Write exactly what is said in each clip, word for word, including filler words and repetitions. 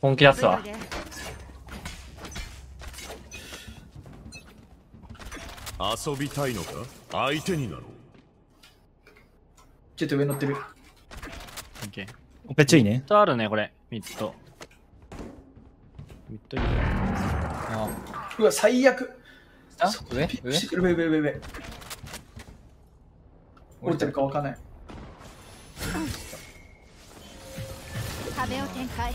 本気出すわ。 遊びたいのか相手になろう。 ちょっと上乗ってる。 オッケー。 オペ注意ね。 ミッドあるね、これ。ミッド。ミッドいいよ。 あうわ、最悪。 あ。上ピック上してる上上上上。降りてるかわかんない。 壁を展開。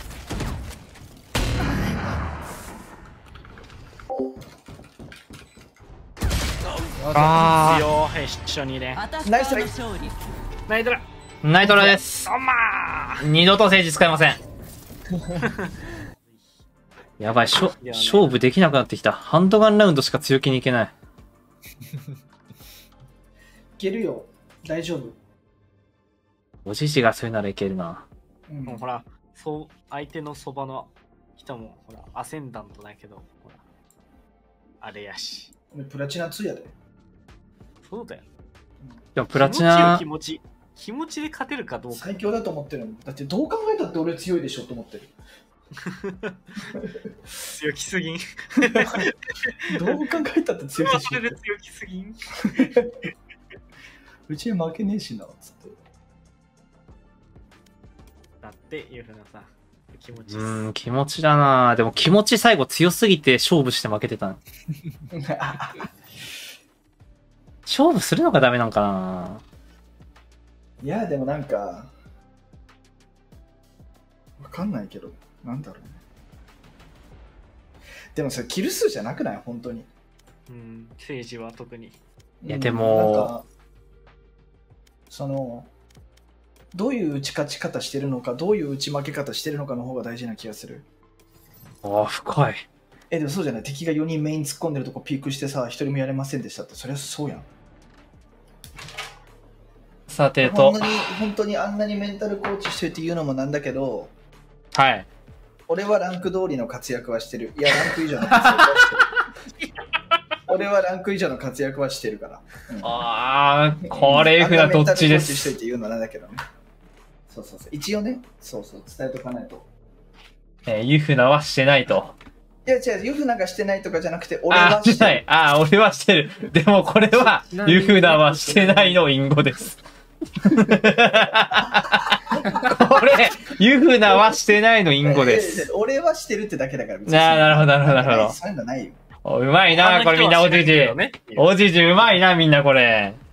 あ強い、一緒にね。 ナイストライ。 ナイトラ。 ー、ナイトラです。 おまー二度と政治使いません。やばい、しょ勝負できなくなってきた。ハンドガンラウンドしか強気にいけない。 いけるよ。大丈夫。 おじじがそういうならいけるな。 うんもうほら、そう、相手のそばの人も、ほら、アセンダントだけど、ほら、あれやし。 プラチナツーやで。 そうだよ。 でもプラチナ気持ちいいよ、気持ち。気持ちで勝てるかどうか。 最強だと思ってるの。だってどう考えたって俺強いでしょと思ってる。 強気すぎん。 どう考えたって強いでしそれで強気すぎん。 ょ。うちに負けねえしな、つって。 だっていうふうなさ、気持ちういいっす。 ーん、気持ちだな。でも気持ち最後強すぎて勝負して負けてた。勝負するのがダメなんかな。 いや、でもなんか、わかんないけど、なんだろうね。でもそれ、キル数じゃなくない本当に。 うん、政治は特に。 いやでもなんかその、どういう打ち勝ち方してるのか、どういう打ち負け方してるのかの方が大事な気がする。 ああ、深い。 え、でもそうじゃない。敵がよにんメイン突っ込んでるとこピークしてさ、ひとりもやれませんでしたって、そりゃそうやん。 さてと本当に、本当にあんなにメンタルコーチしてるって言うのもなんだけど、 はい。 俺はランク通りの活躍はしてる。いや、ランク以上の活躍はしてる。俺はランク以上の活躍はしてるから。うん、 ああ、これふなどっちであんなメンタルコーチしといす。 て言うのはなんだけどね。そうそうそう。一応ね、そうそう、伝えとかないと。 えー、ユフナはしてないと。 いや違う、ユフナがしてないとかじゃなくて、俺ああ、 はしる。 しててない。ああ、俺はしてる。でもこれは、ユフナはしてないの隠語です。これ、ユフナはしてないの隠語でえす。 俺はしてるってだけだから。別にああ、なるほど、なるほど、なるほど。 そういうのないよ。 おうまいな、これみんなおじじ。おじじうまいな、みんなこれ。